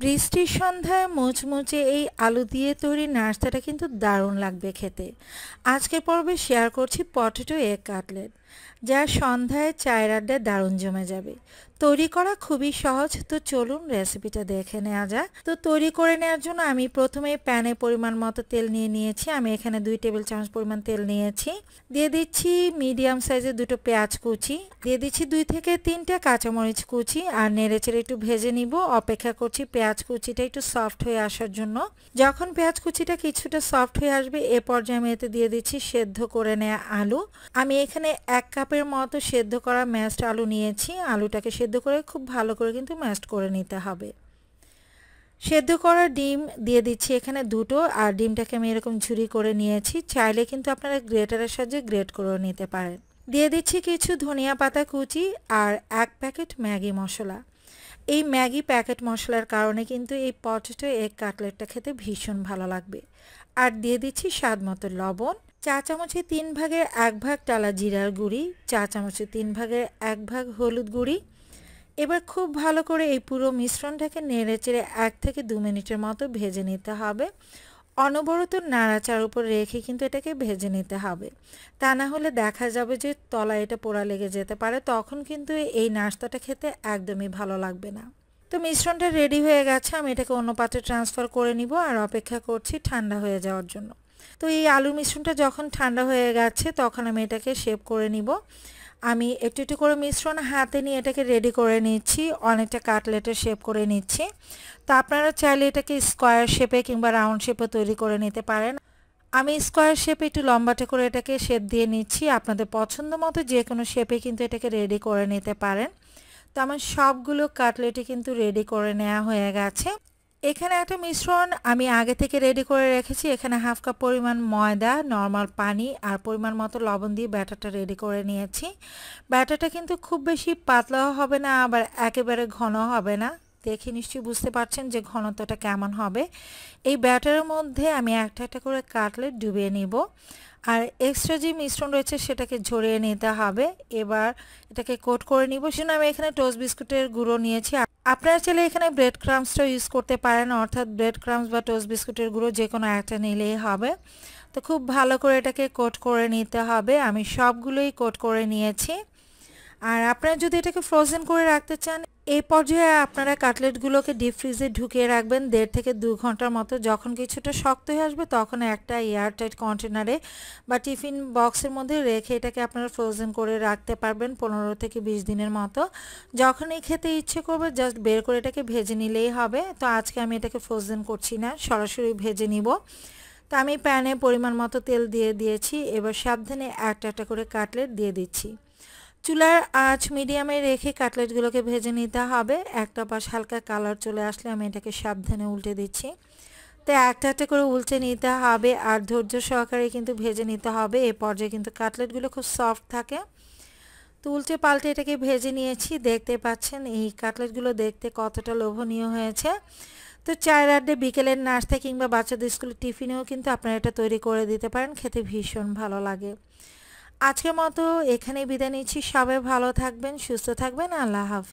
বৃষ্টির সন্ধ্যায় মুচমুচে এই আলু দিয়ে তৈরি নাস্তাটা কিন্তু দারুণ লাগবে খেতে। আজকের পর্বে শেয়ার করছি পটেটো এগ কাটলেট, যা সন্ধ্যায় চায়ের আড্ডায় দারুণ জমে যাবে। তৈরি করা খুবই সহজ, তো চলুন রেসিপিটা দেখে নেওয়া যাক। তো তৈরি করে নেওয়ার জন্য আমি প্রথমে প্যানে পরিমাণ মতো তেল নিয়ে নিয়েছি। আমি এখানে 2 টেবিল চামচ পরিমাণ তেল নিয়েছি। দিয়ে দিচ্ছি মিডিয়াম সাইজের 2টো পেঁয়াজ কুচি, দিয়ে দিচ্ছি 2 থেকে 3টে কাঁচামরিচ কুচি, আর নেড়েচেড়ে একটু ভেজে নিব। অপেক্ষা করছি পেঁয়াজ কুচিটা একটু সফট হয়ে আসার জন্য। যখন পেঁয়াজ কুচিটা কিছুটা সফট হয়ে আসবে, এ পর্যায়ে আমি এতে দিয়ে দিচ্ছি সেদ্ধ করে নেওয়া আলু। আমি এখানে 1 কাপের মতো সেদ্ধ করা ম্যাশড আলু নিয়েছি। আলুটাকে সেদ্ধ করে খুব ভালো করে কিন্তু ম্যাশড করে নিতে হবে। সেদ্ধ করা ডিম দিয়ে দিচ্ছি এখানে 2টো, আর ডিমটাকে আমি এরকম ঝুরি করে নিয়েছি। চাইলে কিন্তু আপনারা গ্রেটারের সাহায্যে গ্রেট করে নিতে পারেন। দিয়ে দিচ্ছি কিছু ধনিয়া পাতা কুচি আর 1 প্যাকেট ম্যাগি মশলা। এই ম্যাগি প্যাকেট মশলার কারণে কিন্তু এই পটেটো এগ কাটলেটটা খেতে ভীষণ ভালো লাগবে। আর দিয়ে দিচ্ছি স্বাদ মতো লবণ, চা চামচে 3 ভাগের 1 ভাগ টালা জিরার গুঁড়ি, চা চামচে 3 ভাগের 1 ভাগ হলুদ গুঁড়ি। এবার খুব ভালো করে এই পুরো মিশ্রণটাকে নেড়েচেড়ে 1 থেকে 2 মিনিটের মতো ভেজে নিতে হবে। অনবরত নাড়াচাড়ার উপর রেখে কিন্তু এটাকে ভেজে নিতে হবে, তা না হলে দেখা যাবে যে তলায় এটা পোড়া লেগে যেতে পারে, তখন কিন্তু এই নাস্তাটা খেতে একদমই ভালো লাগবে না। তো মিশ্রণটা রেডি হয়ে গেছে, আমি এটাকে অন্য পাত্রে ট্রান্সফার করে নিব আর অপেক্ষা করছি ঠান্ডা হয়ে যাওয়ার জন্য। তো এই আলুর মিশ্রণটা যখন ঠান্ডা হয়ে গেছে, তখন আমি এটাকে শেপ করে নিব। আমি একটু একটু করে মিশ্রণ হাতে নিয়ে এটাকে রেডি করে নিচ্ছি, অনেকটা কাটলেটের শেপ করে নিচ্ছি। তো আপনারা চাইলে এটাকে স্কোয়ার শেপে কিংবা রাউন্ড শেপে তৈরি করে নিতে পারেন। আমি স্কোয়ার শেপে একটু লম্বাটে করে এটাকে শেপ দিয়ে নিচ্ছি। আপনাদের পছন্দ মতো যে কোনো শেপে কিন্তু এটাকে রেডি করে নিতে পারেন। তো আমার সবগুলো কাটলেটই কিন্তু রেডি করে নেওয়া হয়ে গেছে। এখানে একটা মিশ্রণ আমি আগে থেকে রেডি করে রেখেছি। এখানে 1/2 কাপ পরিমাণ ময়দা, নর্মাল পানি আর পরিমাণ মতো লবণ দিয়ে ব্যাটারটা রেডি করে নিয়েছি। ব্যাটারটা কিন্তু খুব বেশি পাতলাও হবে না, আবার একেবারে ঘন হবে না। দেখে নিশ্চয়ই বুঝতে পারছেন যে ঘনত্বটা কেমন হবে। এই ব্যাটারের মধ্যে আমি একটা একটা করে কাটলেট ডুবিয়ে নিব, আর এক্সট্রা যে মিশ্রণ রয়েছে সেটাকে ঝরিয়ে নিতে হবে। এবার এটাকে কোট করে নিব। সেজন্য আমি এখানে টোস্ট বিস্কুটের গুঁড়ো নিয়েছি। আপনারা চাইলে এখানে ব্রেড ক্রাম্বসটা ইউজ করতে পারেন, অর্থাৎ ব্রেড ক্রাম্বস বা টোস্ট বিস্কুটের গুঁড়ো যে কোনো একটা নিলেই হবে। তো খুব ভালো করে এটাকে কোট করে নিতে হবে। আমি সবগুলোই কোট করে নিয়েছি। আর আপনারা যদি এটাকে ফ্রোজেন করে রাখতে চান, এই পর্যায়ে আপনারা কাটলেটগুলোকে ডিপ ফ্রিজে ঢুকিয়ে রাখবেন 1.5 থেকে 2 ঘন্টার মতো। যখন কিছুটা শক্ত হয়ে আসবে, তখন একটা এয়ারটাইট কন্টেনারে বা টিফিন বক্সের মধ্যে রেখে এটাকে আপনারা ফ্রোজেন করে রাখতে পারবেন 15 থেকে 20 দিনের মতো। যখনই খেতে ইচ্ছে করবে, জাস্ট বের করে এটাকে ভেজে নিলেই হবে। তো আজকে আমি এটাকে ফ্রোজেন করছি না, সরাসরি ভেজে নিব। তো আমি প্যানে পরিমাণ মতো তেল দিয়ে দিয়েছি। এবার সাবধানে একটা একটা করে কাটলেট দিয়ে দিচ্ছি। চুলার আঁচ মিডিয়ামে রেখে কাটলেটগুলোকে ভেজে নিতে হবে। একটা পাশ হালকা কালার চলে আসলে আমি এটাকে সাবধানে উল্টে দিচ্ছি। তো একটা একটা করে উল্টে নিতে হবে আর ধৈর্য সহকারে কিন্তু ভেজে নিতে হবে। এই পর্যায়ে কিন্তু কাটলেটগুলো খুব সফট থাকে। তো উল্টে পাল্টে এটাকে ভেজে নিয়েছি। দেখতে পাচ্ছেন এই কাটলেটগুলো দেখতে কতটা লোভনীয় হয়েছে। তো চায়ের আড্ডায়, বিকেলের নাস্তা কিংবা বাচ্চাদের স্কুলের টিফিনেও কিন্তু আপনারা এটা তৈরি করে দিতে পারেন, খেতে ভীষণ ভালো লাগে। আজকের মতো এখানেই বিদায় নিচ্ছি। সবাই ভালো থাকবেন, সুস্থ থাকবেন। আল্লাহ হাফেজ।